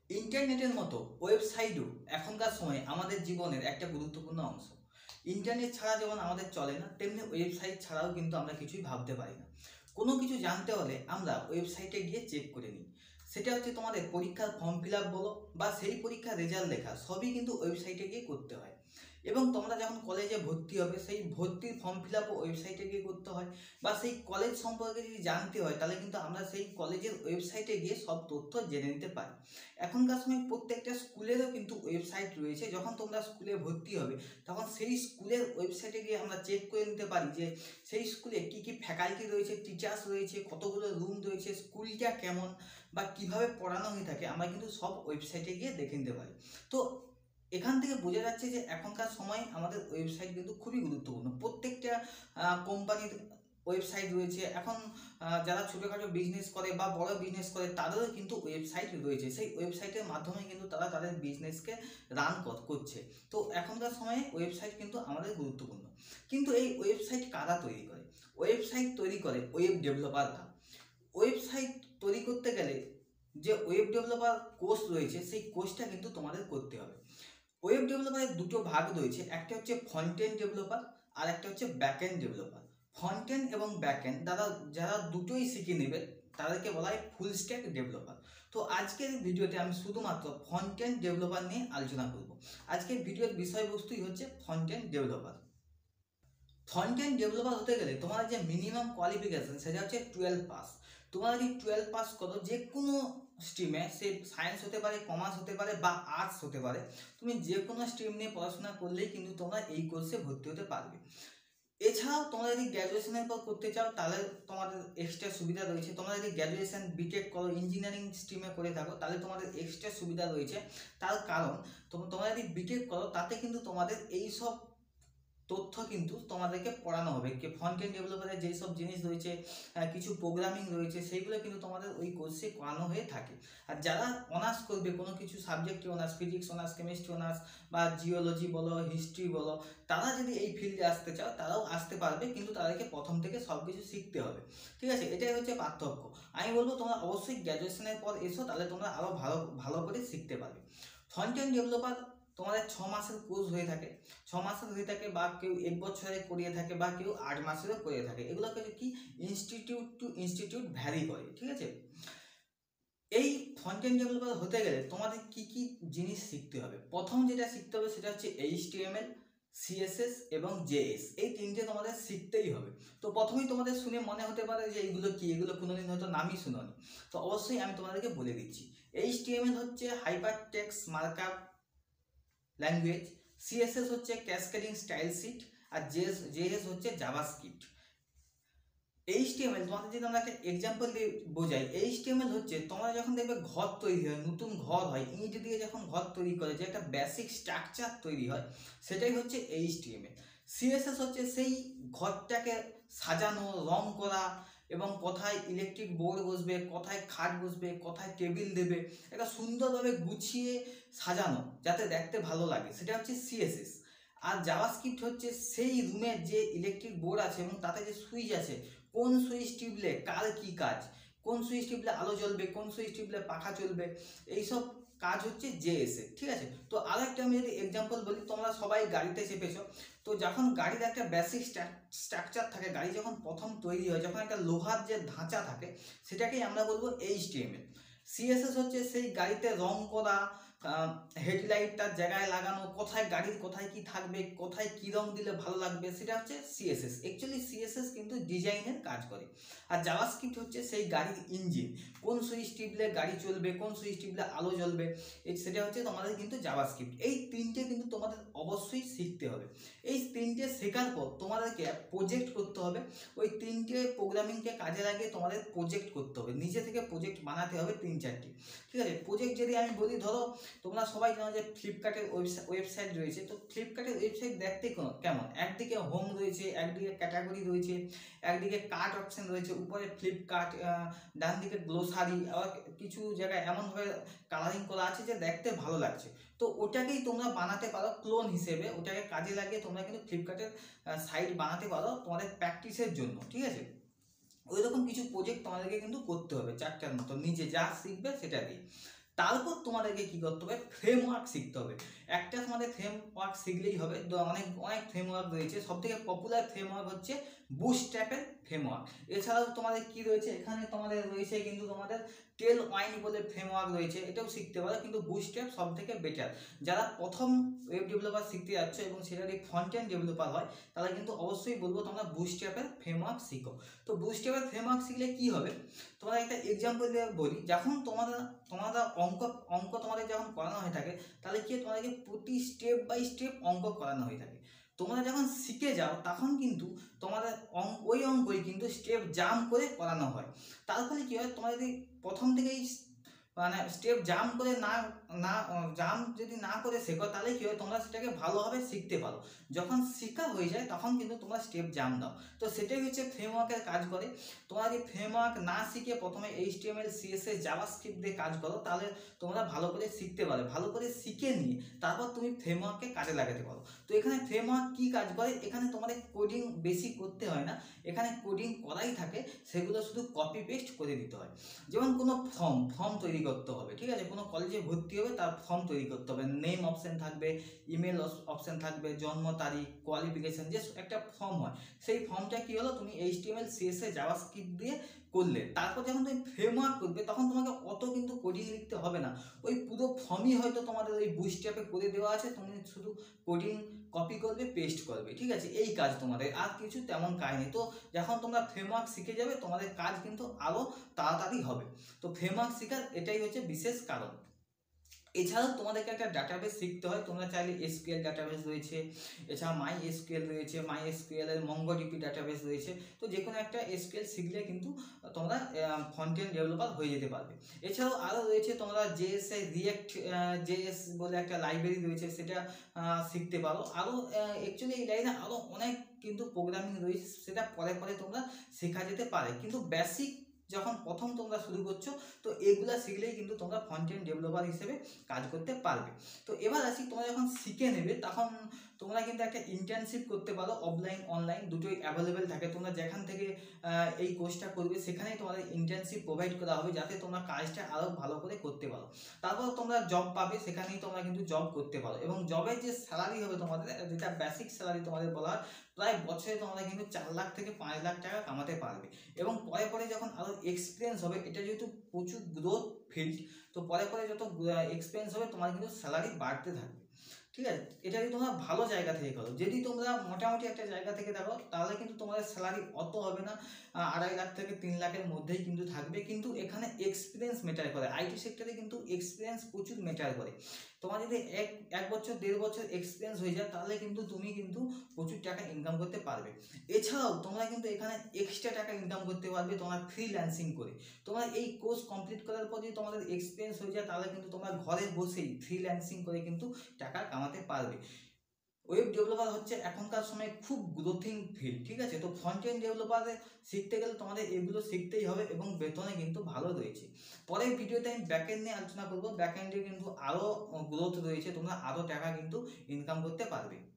ইন্টারনেটের মতো ওয়েবসাইটও এখনকার সময়ে আমাদের জীবনের একটা গুরুত্বপূর্ণ অংশ। ইন্টারনেট ছাড়া যেমন আমাদের চলে না, তেমনি ওয়েবসাইট ছাড়াও কিন্তু আমরা কিছুই ভাবতে পারি না। কোনো কিছু জানতে হলে আমরা ওয়েবসাইটে গিয়ে চেক করে নিই। সেটা হচ্ছে তোমাদের পরীক্ষার ফর্ম ফিল আপ বলো বা সেই পরীক্ষার রেজাল্ট লেখা, সবই কিন্তু ওয়েবসাইটে গিয়ে করতে হয়। এবং তোমরা যখন কলেজে ভর্তি হবে, সেই ভর্তির ফর্ম ফিল আপও ওয়েবসাইটে গিয়ে করতে হয়। বা সেই কলেজ সম্পর্কে যদি জানতে হয়, তাহলে কিন্তু আমরা সেই কলেজের ওয়েবসাইটে গিয়ে সব তথ্য জেনে নিতে পারি। এখনকার সময় প্রত্যেকটা স্কুলেরও কিন্তু ওয়েবসাইট রয়েছে। যখন তোমরা স্কুলে ভর্তি হবে, তখন সেই স্কুলের ওয়েবসাইটে গিয়ে আমরা চেক করে নিতে পারি যে সেই স্কুলে কি কি ফ্যাকাল্টি রয়েছে, টিচার্স রয়েছে, কতগুলো রুম রয়েছে, স্কুলটা কেমন বা কিভাবে পড়ানো হয়ে থাকে, আমরা কিন্তু সব ওয়েবসাইটে গিয়ে দেখে নিতে পারি। তো এখান থেকে বোঝা যাচ্ছে যে এখনকার সময় আমাদের ওয়েবসাইট কিন্তু খুবই গুরুত্বপূর্ণ। প্রত্যেকটা কোম্পানির ওয়েবসাইট রয়েছে। এখন যারা ছোটোখাটো বিজনেস করে বা বড় বিজনেস করে, তাদেরও কিন্তু ওয়েবসাইট রয়েছে। সেই ওয়েবসাইটের মাধ্যমে কিন্তু তারা তাদের বিজনেসকে রান করছে। তো এখনকার সময়ে ওয়েবসাইট কিন্তু আমাদের গুরুত্বপূর্ণ। কিন্তু এই ওয়েবসাইট কারা তৈরি করে? ওয়েবসাইট তৈরি করে ওয়েব ডেভেলপাররা। ওয়েবসাইট তৈরি করতে গেলে যে ওয়েব ডেভেলপার কোর্স রয়েছে, সেই কোর্সটা কিন্তু তোমাদের করতে হবে। ওয়েব ডেভেলপারের দুটো ভাগ রয়েছে, একটা হচ্ছে ফ্রন্ট এন্ড ডেভেলপার আর একটা হচ্ছে back end developer. Front end এবং ব্যাক এন্ড যারা দুটোই শিখে নেবে, তাদেরকে বলা হয় ফুল স্ট্যাক ডেভেলপার। তো আজকের ভিডিওতে আমি শুধুমাত্র ফ্রন্ট এন্ড ডেভেলপার নিয়ে আলোচনা করব। আজকের ভিডিওর বিষয়বস্তুই হচ্ছে front end developer. Front end developer হতে গেলে তোমার যে মিনিমাম কোয়ালিফিকেশন, সেটা হচ্ছে 12 পাস। তোমরা যদি 12 পাস করো, যে কোনো স্ট্রিমে, সে সায়েন্স হতে পারে, কমার্স হতে পারে বা আর্টস হতে পারে, তুমি যে কোনো স্ট্রিম নিয়ে পড়াশোনা করলেই কিন্তু তোমরা এই কোর্সে ভর্তি হতে পারবে। এছাড়াও তোমরা যদি গ্র্যাজুয়েশনের পর করতে চাও, তাহলে তোমাদের এক্সট্রা সুবিধা রয়েছে। তোমরা যদি গ্র্যাজুয়েশন বিটেক করো, ইঞ্জিনিয়ারিং স্ট্রিমে করে থাকো, তাহলে তোমাদের এক্সট্রা সুবিধা রয়েছে। তার কারণ তোমরা যদি বিটেক করো, তাতে কিন্তু তোমাদের এই সব তথ্য কিন্তু তোমাদেরকে পড়ানো হবে। ফ্রন্ট এন্ড ডেভেলপারের যেই সব জিনিস রয়েছে, কিছু প্রোগ্রামিং রয়েছে, সেইগুলো কিন্তু তোমাদের ওই কোর্সে করানো হয়ে থাকে। আর যারা অনার্স করবে, কোনো কিছু সাবজেক্টে honours, physics honours, chemistry honours বা জিওলজি বলো, হিস্ট্রি বলো, তারা যদি এই ফিল্ডে আসতে চাও, তারাও আসতে পারবে, কিন্তু তাদেরকে প্রথম থেকে সব কিছু শিখতে হবে। ঠিক আছে, এটাই হচ্ছে পার্থক্য। আমি বলবো তোমরা অবশ্যই গ্র্যাজুয়েশনের পর এসো, তাহলে তোমরা আরও ভালো ভালো করে শিখতে পারবে। ফ্রন্ট এন্ড ডেভেলপার তোমাদের 6 মাসের কোর্স হয়ে থাকে। 6 মাসের হয়ে থাকে, বা কেউ 1 বছরে করিয়ে থাকে, বা কেউ 8 মাসেরও করে থাকে। এগুলোকে কি ইনস্টিটিউট টু ইনস্টিটিউট ভ্যারি করে। ঠিক আছে, এই ফ্রন্ট এন্ড ডেভেলপার হতে গেলে তোমাদের কি কি জিনিস শিখতে হবে? প্রথম যেটা শিখতে হবে সেটা হচ্ছে HTML, CSS এবং JS। এই তিনটে তোমাদের শিখতেই হবে। তো প্রথমেই তোমাদের শুনে মনে হতে পারে যে এইগুলো কি, এগুলো কোনোদিন হয়তো নামই শুনোনি। তো অবশ্যই আমি তোমাদেরকে বলে দিচ্ছি। HTML হচ্ছে hyper text markup language, CSS হচ্ছে ক্যাসকেডিং স্টাইল শিট, আর JS হচ্ছে জাভাস্ক্রিপ্ট। HTML তোমাদের যদি আমরা একটা এক্সাম্পল দিয়ে বোঝাই, HTML হচ্ছে তোমরা যখন দেখবে ঘর তৈরি হয়, নতুন ঘর হয়, ইট দিয়ে যখন ঘর তৈরি করে, যে একটা বেসিক স্ট্রাকচার তৈরি হয়, সেটাই হচ্ছে HTML। CSS হচ্ছে সেই ঘরটাকে সাজানো, রং করা, এবং কোথায় ইলেকট্রিক বোর্ড বসবে, কোথায় খাট বসবে, কোথায় টেবিল দেবে, একটা সুন্দরভাবে গুছিয়ে সাজানো যাতে দেখতে ভালো লাগে, সেটা হচ্ছে CSS। আর জাভাস্ক্রিপ্ট হচ্ছে সেই রুমের যে ইলেকট্রিক বোর্ড আছে এবং তাতে যে সুইচ আছে, কোন সুইচ টিপলে কার কি কাজ, কোন সুইচ টিপলে আলো জ্বলবে, কোন সুইচ টিপলে পাখা চলবে, এইসব কাজ হচ্ছে JS এর। ঠিক আছে, তো আর একটা আমি যদি এক্সাম্পল বলি, তোমরা সবাই গাড়িতে চেপেছো, তো যখন গাড়ির একটা বেসিক স্ট্রাকচার থাকে, গাড়ি যখন প্রথম তৈরি হয়, যখন একটা লোহার যে ধাঁচা থাকে, সেটাকেই আমরা বলবো HTML। CSS হচ্ছে সেই গাড়িতে রং করা, হেডলাইটটার জায়গায় লাগানো, কোথায় গাড়ির কোথায় কি থাকবে, কোথায় কি রং দিলে ভালো লাগবে, সেটা হচ্ছে CSS। অ্যাকচুয়ালি CSS কিন্তু ডিজাইনের কাজ করে। আর জাভাস্ক্রিপ্ট হচ্ছে সেই গাড়ির ইঞ্জিন, কোন সুইচ টিপলে গাড়ি চলবে, কোন সুইচ টিপলে আলো জ্বলবে, সেটা হচ্ছে তোমাদের কিন্তু জাভাস্ক্রিপ্ট। এই তিনটে কিন্তু তোমাদের অবশ্যই শিখতে হবে। এই তিনটে শেখার পর তোমাদেরকে প্রজেক্ট করতে হবে। ওই তিনটে প্রোগ্রামিংকে কাজে লাগিয়ে তোমাদের প্রজেক্ট করতে হবে, নিজে থেকে প্রজেক্ট বানাতে হবে 3-4টি। ঠিক আছে, প্রজেক্ট যদি আমি বলি, ধরো তোমরা সবাই জানো যে ফ্লিপকার্টের ওয়েবসাইট রয়েছে। তো ফ্লিপকার্টের ওয়েবসাইট দেখতে কেমন, একদিকে হোম রয়েছে, একদিকে ক্যাটাগরি রয়েছে, একদিকে কার্ট অপশন রয়েছে, উপরে ফ্লিপকার্ট, ডান দিকে গ্লোসারি, আবার কিছু জায়গায় এমনভাবে কালারিং করা আছে যে দেখতে ভালো লাগছে। তো ওটাকেই তোমরা বানাতে পারো ক্লোন হিসেবে, ওটাকে কাজে লাগিয়ে তোমরা কিন্তু ফ্লিপকার্টের সাইট বানাতে পারো তোমাদের প্র্যাকটিসের জন্য। ঠিক আছে, ওই রকম কিছু প্রজেক্ট তোমাদেরকে কিন্তু করতে হবে, 4টার মতো, নিজে যা শিখবে সেটা দিয়ে। তারপর তোমাদেরকে কি করতে হবে, ফ্রেমওয়ার্ক শিখতে হবে। একটা তোমাদের ফ্রেমওয়ার্ক শিখলেই হবে, তো অনেক অনেক ফ্রেমওয়ার্ক রয়েছে, সবথেকে পপুলার ফ্রেমওয়ার্ক হচ্ছে বুটস্ট্র্যাপের ফ্রেমওয়ার্ক। এছাড়াও তোমাদের কি রয়েছে, এখানে তোমাদের রয়েছে কিন্তু তোমাদের টেলওয়াইন বলে ফ্রেমওয়ার্ক রয়েছে, এটাও শিখতে পারো, কিন্তু বুটস্ট্র্যাপ সব থেকে বেটার। যারা প্রথম ওয়েব ডেভেলপার শিখতে যাচ্ছ এবং সেটারই ফ্রন্ট এন্ড ডেভেলপার হয়, তাহলে কিন্তু অবশ্যই বলবো তোমরা বুটস্ট্র্যাপের ফ্রেমওয়ার্ক শিখো। তো বুটস্ট্র্যাপের ফ্রেমওয়ার্ক শিখলে কি হবে, তোমরা একটা এক্সাম্পল দিয়ে বলি, যখন তোমাদের অঙ্ক তোমাদের যখন করানো হয়ে থাকে, তাহলে কি তোমাদেরকে প্রতি স্টেপ বাই স্টেপ অঙ্ক করানো হয়ে থাকে। তোমরা যখন শিখে যাও তখন কিন্তু তোমাদের ওই অঙ্কই কিন্তু স্টেপ জাম্প করে করানো হয়। তার ফলে কি হয়, তোমরা যদি প্রথম থেকেই মানে স্টেপ জাম্প করে জাম্প যদি না করে শেখো, তাহলে কি হয়, তোমরা সেটাকে ভালোভাবে শিখতে পারো। যখন শেখা হয়ে যায় তখন কিন্তু তোমরা স্টেপ জাম্প দাও। তো সেটাই হচ্ছে ফ্রেমওয়ার্কের কাজ করে। তোমরা যদি ফ্রেমওয়ার্ক না শিখে প্রথমে HTML CSS জাভাস্ক্রিপ্ট দিয়ে কাজ করো, তাহলে তোমরা ভালো করে শিখতে পারো। ভালো করে শিখে নিয়ে তারপর তুমি ফ্রেমওয়ার্ককে কাজে লাগাতে পারো। তো এখানে ফ্রেমওয়ার্ক কি কাজ করে, এখানে তোমাদের কোডিং বেশি করতে হয় না, এখানে কোডিং করাই থাকে, সেগুলো শুধু কপি পেস্ট করে দিতে হয়। যেমন কোনো ফর্ম তৈরি করতে হবে, ঠিক আছে, কোনো কলেজে ভর্তি হবে তার ফর্ম তৈরি করতে হবে, নেম অপশন থাকবে, ইমেল অপশন থাকবে, জন্ম তারিখ, কোয়ালিফিকেশন, যে একটা ফর্ম হয়, সেই ফর্মটা কি হলো, তুমি HTML CSS জাভাস্ক্রিপ্ট দিয়ে করলে। তারপর যখন তুমি ফ্রেমওয়ার্ক করবে তখন তোমাকে অত কিন্তু কোডিং লিখতে হবে না, ওই পুরো ফর্মই হয়তো তোমাদের ওই বুটস্ট্র্যাপে করে দেওয়া আছে, তুমি শুধু কোডিং কপি করবে, পেস্ট করবে, ঠিক আছে, এই কাজ তোমাদের, আর কিছু তেমন কাজ নেই। তো যখন তোমরা ফ্রেমওয়ার্ক শিখে যাবে, তোমাদের কাজ কিন্তু আরও তাড়াতাড়ি হবে। তো ফ্রেমওয়ার্ক শেখার এটাই হচ্ছে বিশেষ কারণ। এছাড়াও তোমাদেরকে একটা ডাটাবেস শিখতে হয়, তোমরা চাইলে SQL ডাটাবেস রয়েছে, এছাড়া MySQL রয়েছে, MySQL এর MongoDB ডাটাবেস রয়েছে। তো যে কোনো একটা SQL শিখলে কিন্তু তোমরা ফ্রন্ট এন্ড ডেভেলপার হয়ে যেতে পারবে। এছাড়াও আরও রয়েছে, তোমরা JS রিঅ্যাক্ট JS বলে একটা লাইব্রেরি রয়েছে, সেটা শিখতে পারো। আরও অ্যাকচুয়ালি এই লাইনে আরও অনেক কিন্তু প্রোগ্রামিং রয়েছে, সেটা পরে পরে তোমরা শেখা যেতে পারে, কিন্তু বেসিক যখন প্রথম তোমরা শুরু করছো, তো এগুলা শিখলেই কিন্তু তোমরা ফ্রন্ট এন্ড ডেভেলপার হিসেবে কাজ করতে পারবে। তো এবার আসি, তোমরা যখন শিখে নেবে তখন তোমরা কিন্তু একটা ইন্টার্নশিপ করতে পারো, অফলাইন অনলাইন দুটোই অ্যাভেলেবেল থাকে। তোমরা যেখান থেকে এই কোর্সটা করবে সেখানেই তোমাদের ইন্টার্নশিপ প্রোভাইড করা হবে, যাতে তোমরা কাজটা আরও ভালো করে করতে পারো। তারপর তোমরা জব পাবে, সেখানেই তোমরা কিন্তু জব করতে পারো, এবং জবের যে স্যালারি হবে তোমাদের, যেটা বেসিক স্যালারি তোমাদের বলা হয়, প্রায় বছরে তোমরা কিন্তু 4 লাখ থেকে 5 লাখ টাকা কামাতে পারবে। এবং পরে পরে যখন আরও এক্সপিরিয়েন্স হবে, এটা যেহেতু প্রচুর গ্রোথ ফিল্ড, তো পরে পরে যত এক্সপিরিয়েন্স হবে তোমার কিন্তু স্যালারি বাড়তে থাকবে, ঠিক আছে। এটা যদি তোমরা ভালো জায়গা থেকে করো, যদি তোমরা মোটামুটি একটা জায়গা থেকে দেখো, তাহলে কিন্তু তোমাদের স্যালারি অত হবে না, 2.5 লাখ থেকে 3 লাখের মধ্যেই কিন্তু থাকবে। কিন্তু এখানে এক্সপিরিয়েন্স ম্যাটার করে, IT সেক্টরে কিন্তু এক্সপিরিয়েন্স প্রচুর ম্যাটার করে। তোমার যদি এক বছর 1.5 বছর এক্সপিরিয়েন্স হয়ে যায়, তাহলে কিন্তু তুমি কিন্তু প্রচুর টাকা ইনকাম করতে পারবে। এছাড়াও তোমরা কিন্তু এখানে এক্সট্রা টাকা ইনকাম করতে পারবে তোমরা ফ্রিল্যান্সিং করে। তোমরা এই কোর্স কমপ্লিট করার পর যদি তোমাদের এক্সপিরিয়েন্স হয়ে যায়, তাহলে কিন্তু তোমরা ঘরে বসেই ফ্রিল্যান্সিং করে কিন্তু টাকা কামাতে পারবে। ওয়েব ডেভেলপার হচ্ছে এখনকার সময় খুব গ্রোথিং ফিল্ড, ঠিক আছে। তো ফ্রন্ট এন্ড ডেভেলপারে শিখতে গেলে তোমাদের এগুলো শিখতেই হবে, এবং বেতনে কিন্তু ভালো রয়েছে। পরের ভিডিওতে আমি ব্যাকএন্ড নিয়ে আলোচনা করবো, ব্যাকএন্ডে কিন্তু আরও গ্রোথ রয়েছে, তোমরা আরও টাকা কিন্তু ইনকাম করতে পারবে।